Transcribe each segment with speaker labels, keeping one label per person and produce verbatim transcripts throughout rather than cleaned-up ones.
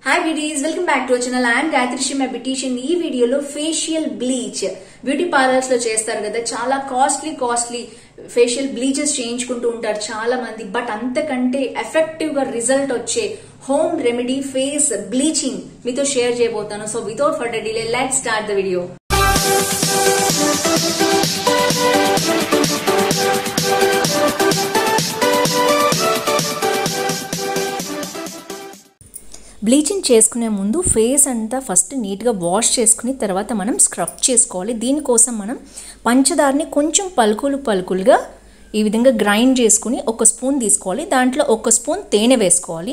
Speaker 1: Hi beauties, welcome back to our channel. I am Gayatri Shri, my beautician. ఈ వీడియోలో facial bleach beauty parlours లో చేస్తారు కదా, చాలా కాస్ట్లీ కాస్ట్లీ ఫేషియల్ బ్లీచెస్ చేయించుకుంటూ ఉంటారు చాలా మంది. బట్ అంతకంటే ఎఫెక్టివ్ గా రిజల్ట్ వచ్చే హోమ్ రెమెడీ ఫేస్ బ్లీచింగ్ మీతో షేర్ చేయబోతాను. So without further delay let's start the video. Bleaching చేసుకునే ముందు ఫేస్ అంతా ఫస్ట్ నీట్గా వాష్ చేసుకుని తర్వాత మనం స్క్రబ్ చేసుకోవాలి. దీనికోసం మనం పంచదారని కొంచెం పలుకులు పలుకులుగా ఈ విధంగా గ్రైండ్ చేసుకుని ఒక స్పూన్ తీసుకోవాలి. దాంట్లో ఒక స్పూన్ తేనె వేసుకోవాలి.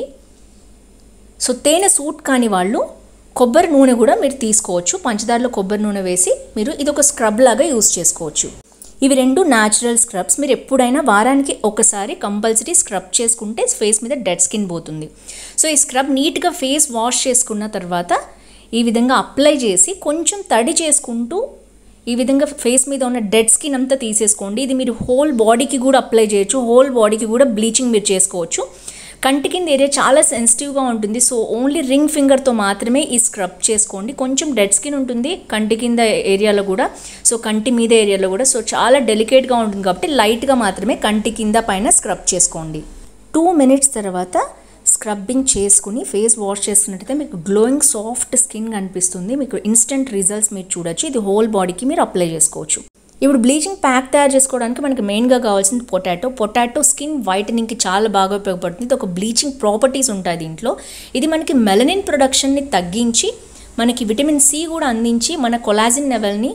Speaker 1: సో తేనె సూట్ కాని వాళ్ళు కొబ్బరి నూనె కూడా మీరు తీసుకోవచ్చు. పంచదారలో కొబ్బరి నూనె వేసి మీరు ఇది ఒక స్క్రబ్ లాగా యూజ్ చేసుకోవచ్చు. ఇవి రెండు న్యాచురల్ స్క్రబ్స్. మీరు ఎప్పుడైనా వారానికి ఒకసారి కంపల్సరీ స్క్రబ్ చేసుకుంటే ఫేస్ మీద డెడ్ స్కిన్ పోతుంది. సో ఈ స్క్రబ్ నీట్గా ఫేస్ వాష్ చేసుకున్న తర్వాత ఈ విధంగా అప్లై చేసి కొంచెం తడి చేసుకుంటూ ఈ విధంగా ఫేస్ మీద ఉన్న డెడ్ స్కిన్ అంతా తీసేసుకోండి. ఇది మీరు హోల్ బాడీకి కూడా అప్లై చేయొచ్చు. హోల్ బాడీకి కూడా బ్లీచింగ్ మీరు చేసుకోవచ్చు. కంటి కింద ఏరియా చాలా సెన్సిటివ్గా ఉంటుంది. సో ఓన్లీ రింగ్ ఫింగర్తో మాత్రమే ఈ స్క్రబ్ చేసుకోండి. కొంచెం డెడ్ స్కిన్ ఉంటుంది కంటి కింద ఏరియాలో కూడా, సో కంటి మీద ఏరియాలో కూడా. సో చాలా డెలికేట్గా ఉంటుంది కాబట్టి లైట్గా మాత్రమే కంటి కింద పైన స్క్రబ్ చేసుకోండి. టూ మినిట్స్ తర్వాత స్క్రబ్బింగ్ చేసుకుని ఫేస్ వాష్ చేసుకున్నట్టయితే మీకు గ్లోయింగ్ సాఫ్ట్ స్కిన్ కనిపిస్తుంది. మీకు ఇన్స్టెంట్ రిజల్ట్స్ మీరు చూడొచ్చు. ఇది హోల్ బాడీకి మీరు అప్లై చేసుకోవచ్చు. ఇప్పుడు బ్లీచింగ్ ప్యాక్ తయారు చేసుకోవడానికి మనకి మెయిన్గా కావాల్సింది పొటాటో. పొటాటో స్కిన్ వైటనింగ్కి చాలా బాగా ఉపయోగపడుతుంది. ఇది ఒక బ్లీచింగ్ ప్రాపర్టీస్ ఉంటాయి దీంట్లో. ఇది మనకి మెలనిన్ ప్రొడక్షన్ని తగ్గించి మనకి విటమిన్ సి కూడా అందించి మన కొలాజిన్ లెవెల్ని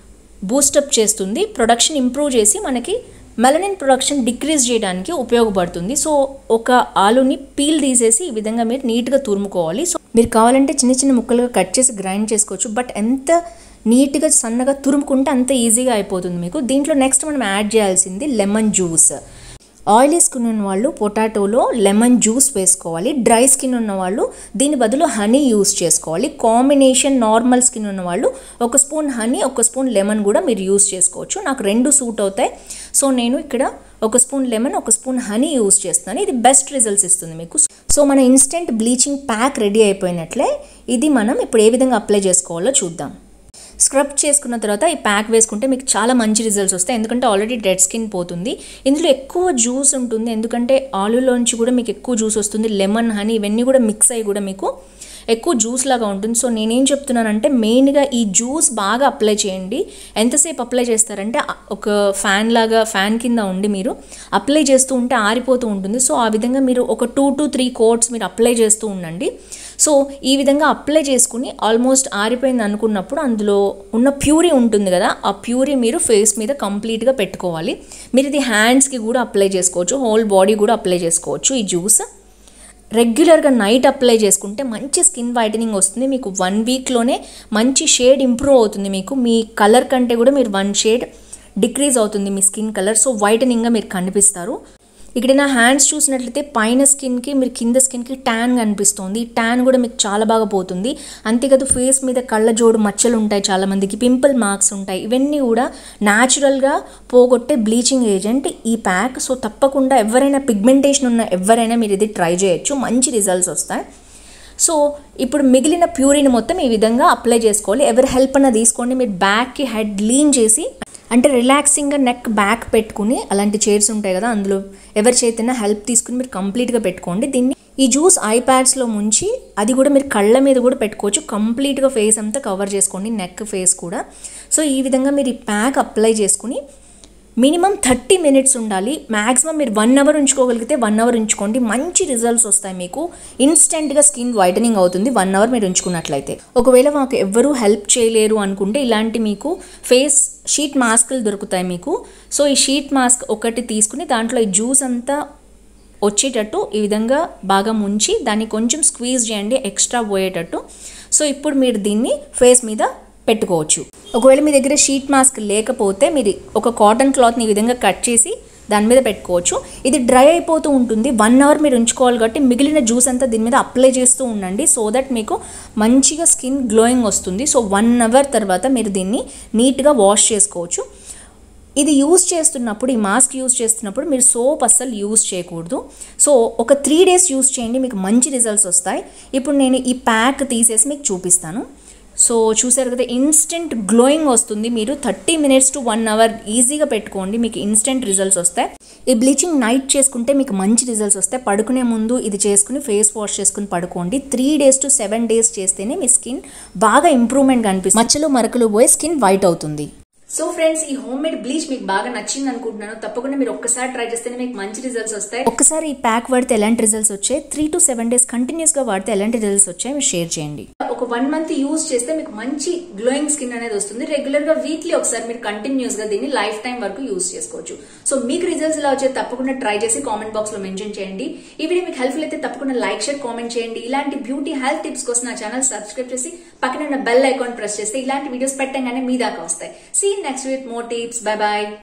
Speaker 1: బూస్టప్ చేస్తుంది. ప్రొడక్షన్ ఇంప్రూవ్ చేసి మనకి మెలనిన్ ప్రొడక్షన్ డిక్రీజ్ చేయడానికి ఉపయోగపడుతుంది. సో ఒక ఆలుని పీల్ తీసేసి ఈ విధంగా మీరు నీట్గా తురుముకోవాలి. సో మీరు కావాలంటే చిన్న చిన్న ముక్కలుగా కట్ చేసి గ్రైండ్ చేసుకోవచ్చు. బట్ ఎంత నీట్గా సన్నగా తురుముకుంటే అంత ఈజీగా అయిపోతుంది మీకు. దీంట్లో నెక్స్ట్ మనం యాడ్ చేయాల్సింది లెమన్ జ్యూస్. ఆయిలీ స్కిన్ ఉన్న వాళ్ళు పొటాటోలో లెమన్ జ్యూస్ వేసుకోవాలి. డ్రై స్కిన్ ఉన్న వాళ్ళు దీని బదులు హనీ యూస్ చేసుకోవాలి. కాంబినేషన్ నార్మల్ స్కిన్ ఉన్న వాళ్ళు ఒక స్పూన్ హనీ ఒక స్పూన్ లెమన్ కూడా మీరు యూస్ చేసుకోవచ్చు. నాకు రెండు సూట్ అవుతాయి. సో నేను ఇక్కడ ఒక స్పూన్ లెమన్ ఒక స్పూన్ హనీ యూస్ చేస్తాను. ఇది బెస్ట్ రిజల్ట్స్ ఇస్తుంది మీకు. సో మన ఇన్స్టెంట్ బ్లీచింగ్ ప్యాక్ రెడీ అయిపోయినట్లే. ఇది మనం ఇప్పుడు ఏ విధంగా అప్లై చేసుకోవాలో చూద్దాం. స్క్రబ్ చేసుకున్న తర్వాత ఈ ప్యాక్ వేసుకుంటే మీకు చాలా మంచి రిజల్ట్స్ వస్తాయి. ఎందుకంటే ఆల్రెడీ డెడ్ స్కిన్ పోతుంది. ఇందులో ఎక్కువ జ్యూస్ ఉంటుంది. ఎందుకంటే ఆలులోంచి కూడా మీకు ఎక్కువ జ్యూస్ వస్తుంది. లెమన్ హనీ ఇవన్నీ కూడా మిక్స్ అయ్యి కూడా మీకు ఎక్కువ జ్యూస్ లాగా ఉంటుంది. సో నేనేం చెప్తున్నానంటే మెయిన్గా ఈ జ్యూస్ బాగా అప్లై చేయండి. ఎంతసేపు అప్లై చేస్తారంటే ఒక ఫ్యాన్ లాగా ఫ్యాన్ కింద ఉండి మీరు అప్లై చేస్తూ ఉంటే ఆరిపోతూ ఉంటుంది. సో ఆ విధంగా మీరు ఒక టూ టు త్రీ కోట్స్ మీరు అప్లై చేస్తూ ఉండండి. సో ఈ విధంగా అప్లై చేసుకుని ఆల్మోస్ట్ ఆరిపోయింది అనుకున్నప్పుడు అందులో ఉన్న ప్యూరీ ఉంటుంది కదా, ఆ ప్యూరీ మీరు ఫేస్ మీద కంప్లీట్గా పెట్టుకోవాలి. మీరు ఇది హ్యాండ్స్కి కూడా అప్లై చేసుకోవచ్చు. హోల్ బాడీ కూడా అప్లై చేసుకోవచ్చు. ఈ జ్యూస్ రెగ్యులర్గా నైట్ అప్లై చేసుకుంటే మంచి స్కిన్ వైటనింగ్ వస్తుంది. మీకు వన్ వీక్లోనే మంచి షేడ్ ఇంప్రూవ్ అవుతుంది. మీకు మీ కలర్ కంటే కూడా మీరు వన్ షేడ్ డిక్రీజ్ అవుతుంది మీ స్కిన్ కలర్. సో వైటనింగ్గా మీరు కనిపిస్తారు. ఇక్కడ నా హ్యాండ్స్ చూసినట్లయితే పైన స్కిన్కి మీరు కింద స్కిన్కి ట్యాన్ కనిపిస్తుంది. ట్యాన్ కూడా మీకు చాలా బాగా పోతుంది. అంతేకాదు ఫేస్ మీద కళ్ళ జోడు మచ్చలు ఉంటాయి, చాలామందికి పింపుల్ మార్క్స్ ఉంటాయి. ఇవన్నీ కూడా న్యాచురల్గా పోగొట్టే బ్లీచింగ్ ఏజెంట్ ఈ ప్యాక్. సో తప్పకుండా ఎవరైనా పిగ్మెంటేషన్ ఉన్న ఎవరైనా మీరు ఇది ట్రై చేయొచ్చు. మంచి రిజల్ట్స్ వస్తాయి. సో ఇప్పుడు మిగిలిన ప్యూరీని మొత్తం ఈ విధంగా అప్లై చేసుకోవాలి. ఎవరి హెల్ప్ అన్న తీసుకోండి. మీరు బ్యాక్కి హెడ్ లీన్ చేసి అంటే రిలాక్సింగ్గా నెక్ బ్యాక్ పెట్టుకుని అలాంటి చైర్స్ ఉంటాయి కదా, అందులో ఎవరి చేతైనా హెల్ప్ తీసుకుని మీరు కంప్లీట్గా పెట్టుకోండి. దీన్ని ఈ జ్యూస్ ఐ ప్యాడ్స్లో ముంచి అది కూడా మీరు కళ్ళ మీద కూడా పెట్టుకోవచ్చు. కంప్లీట్గా ఫేస్ అంతా కవర్ చేసుకోండి, నెక్ ఫేస్ కూడా. సో ఈ విధంగా మీరు ఈ ప్యాక్ అప్లై చేసుకుని మినిమం థర్టీ మినిట్స్ ఉండాలి. మ్యాక్సిమం మీరు వన్ అవర్ ఉంచుకోగలిగితే వన్ అవర్ ఉంచుకోండి. మంచి రిజల్ట్స్ వస్తాయి మీకు. ఇన్స్టెంట్గా స్కిన్ వైటనింగ్ అవుతుంది వన్ అవర్ మీరు ఉంచుకున్నట్లయితే. ఒకవేళ మాకు ఎవ్వరూ హెల్ప్ చేయలేరు అనుకుంటే ఇలాంటి మీకు ఫేస్ షీట్ మాస్క్లు దొరుకుతాయి మీకు. సో ఈ షీట్ మాస్క్ ఒకటి తీసుకుని దాంట్లో ఈ జ్యూస్ అంతా వచ్చేటట్టు ఈ విధంగా బాగా ముంచి దాన్ని కొంచెం స్క్వీజ్ చేయండి ఎక్స్ట్రా పోయేటట్టు. సో ఇప్పుడు మీరు దీన్ని ఫేస్ మీద పెట్టుకోవచ్చు. ఒకవేళ మీ దగ్గర షీట్ మాస్క్ లేకపోతే మీరు ఒక కాటన్ క్లాత్ని ఈ విధంగా కట్ చేసి దాని మీద పెట్టుకోవచ్చు. ఇది డ్రై అయిపోతూ ఉంటుంది. వన్ అవర్ మీరు ఉంచుకోవాలి కాబట్టి మిగిలిన జ్యూస్ అంతా దీని మీద అప్లై చేస్తూ ఉండండి. సో దట్ మీకు మంచిగా స్కిన్ గ్లోయింగ్ వస్తుంది. సో వన్ అవర్ తర్వాత మీరు దీన్ని నీట్గా వాష్ చేసుకోవచ్చు. ఇది యూజ్ చేస్తున్నప్పుడు ఈ మాస్క్ యూజ్ చేస్తున్నప్పుడు మీరు సోప్ అస్సలు యూజ్ చేయకూడదు. సో ఒక త్రీ డేస్ యూజ్ చేయండి, మీకు మంచి రిజల్ట్స్ వస్తాయి. ఇప్పుడు నేను ఈ ప్యాక్ తీసేసి మీకు చూపిస్తాను. సో చూసారు కదా, ఇన్స్టెంట్ గ్లోయింగ్ వస్తుంది. మీరు thirty minutes to one hour ఈజీగా పెట్టుకోండి, మీకు ఇన్స్టెంట్ రిజల్ట్స్ వస్తాయి. ఈ బ్లీచింగ్ నైట్ చేసుకుంటే మీకు మంచి రిజల్ట్స్ వస్తాయి. పడుకునే ముందు ఇది చేసుకుని ఫేస్ వాష్ చేసుకుని పడుకోండి. Three days to seven days చేస్తేనే మీ స్కిన్ బాగా ఇంప్రూవ్మెంట్ కనిపిస్తుంది, మచ్చలు మరకలు పోయి స్కిన్ వైట్ అవుతుంది. సో ఫ్రెండ్స్, ఈ హోమ్ మేడ్ బ్లీచ్ మీకు బాగా నచ్చింది అనుకుంటున్నాను. తప్పకుండా మీరు ఒక్కసారి ట్రై చేస్తేనే మీకు మంచి రిజల్ట్స్ వస్తాయి. ఒక్కసారి ఈ ప్యాక్ వాడితే ఎలాంటి రిజల్ట్స్ వచ్చాయి, three to seven days continuous గా వాడితే ఎలాంటి రిజల్ట్స్ వచ్చాయి మీరు షేర్ చేయండి. ఒక వన్ మంత్ యూజ్ చేస్తే మీకు మంచి గ్లోయింగ్ స్కిన్ అనేది వస్తుంది. రెగ్యులర్ గా వీక్లీ ఒకసారి మీరు కంటిన్యూస్ గా దీన్ని లైఫ్ టైం వరకు యూజ్ చేసుకోవచ్చు. సో మీకు రిజల్ట్స్ ఇలా వచ్చే తప్పకుండా ట్రై చేసి కామెంట్ బాక్స్ లో మెన్షన్ చేయండి. ఈ వీడియో మీకు హెల్ప్ఫుల్ అయితే తప్పకుండా లైక్ షేర్ కామెంట్ చేయండి. ఇలాంటి బ్యూటీ హెల్త్ టిప్స్ కోసం నా ఛానల్ సబ్స్క్రైబ్ చేసి పక్కన ఉన్న బెల్ ఐకాన్ ప్రెస్ చేస్తే ఇలాంటి వీడియోస్ పెట్టగానే మీ దాకా వస్తాయి. See next with more tips. Bye by.